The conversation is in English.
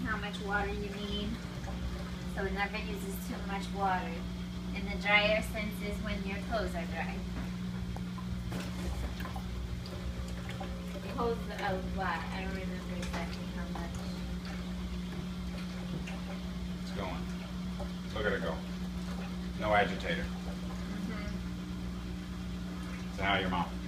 how much water you need. So it never uses too much water. And the dryer sense is when your clothes are dry. It holds a lot. I don't remember exactly how much. It's going. Look at it go. No agitator. So how your mom?